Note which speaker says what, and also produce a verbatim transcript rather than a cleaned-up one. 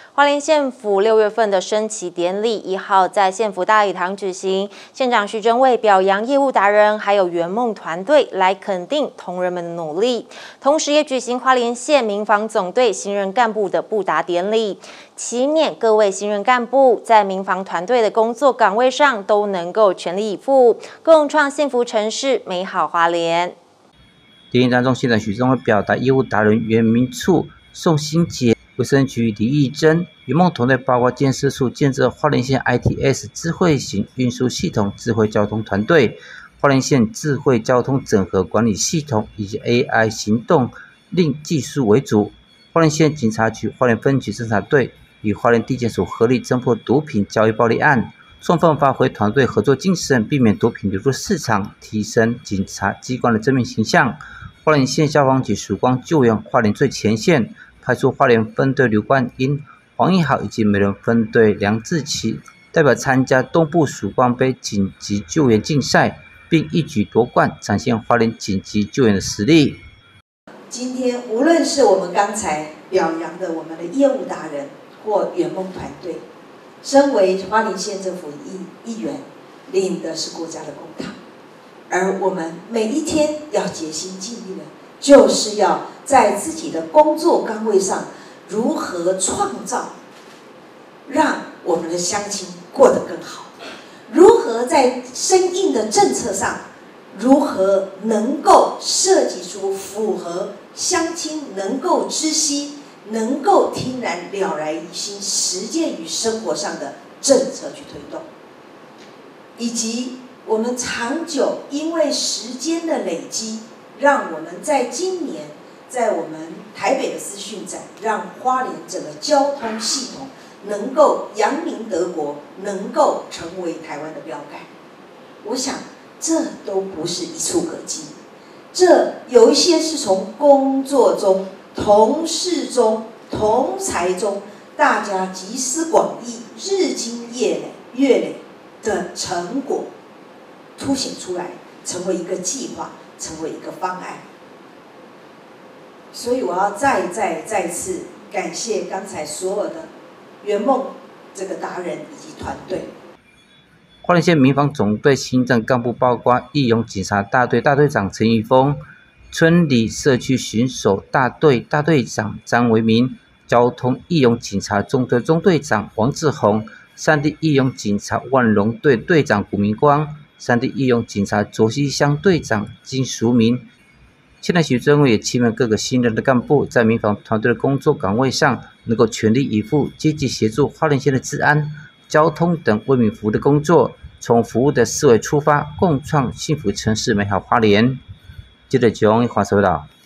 Speaker 1: 花莲县府六月份的升旗典礼一号在县府大礼堂举行，县长徐榛蔚表扬业务达人还有圆梦团队来肯定同仁们的努力，同时也举行花莲县民防总队新任干部的布达典礼，祈勉各位新任干部在民防团队的工作岗位上都能够全力以赴，共创幸福城市美好花莲。
Speaker 2: 典礼当中，县长徐榛蔚表达业务达人袁明处、宋新杰、卫生局李义珍、圆梦团队包括建设处建设花莲县 I T S 智慧型运输系统智慧交通团队、花莲县智慧交通整合管理系统以及 A I 行动令技术为主。花莲县警察局花莲分局侦查队与花莲地检署合力侦破毒品交易暴力案，充分发挥团队合作精神，避免毒品流入市场，提升警察机关的正面形象。花莲县消防局曙光救援花莲最前线，派出花莲分队刘冠英、黄义豪以及美人分队梁志奇代表参加东部曙光杯紧急救援竞赛，并一举夺冠，展现花莲紧急救援的实力。
Speaker 3: 今天无论是我们刚才表扬的我们的业务达人或圆梦团队，身为花莲县政府议议员，领的是国家的公帑。而我们每一天要竭心尽力的，就是要在自己的工作岗位上，如何创造，让我们的乡亲过得更好；如何在生硬的政策上，如何能够设计出符合乡亲能够知悉、能够听然了然于心、实践于生活上的政策去推动，以及我们长久因为时间的累积，让我们在今年在我们台北的资讯展，让花莲整个交通系统能够扬名德国，能够成为台湾的标杆。我想这都不是一触可及，这有一些是从工作中、同事中、同才中，大家集思广益、日积月累、月累的成果凸显出来，成为一个计划，成为一个方案。所以我要再再再次感谢刚才所有的圆梦这个达人以及团队。
Speaker 2: 花莲县民防总队新任干部包括义勇警察大队大队长陈玉峰、村里社区巡守大队大队长张维民、交通义勇警察中队中队长王志宏、山地义勇警察万隆队队长古明光、山地义勇警察卓溪乡队长金淑明。县长徐榛蔚也期盼各个新任的干部在民防团队的工作岗位上能够全力以赴，积极协助花莲县的治安、交通等为民服务的工作，从服务的思维出发，共创幸福城市美好花莲。记者九王华收到。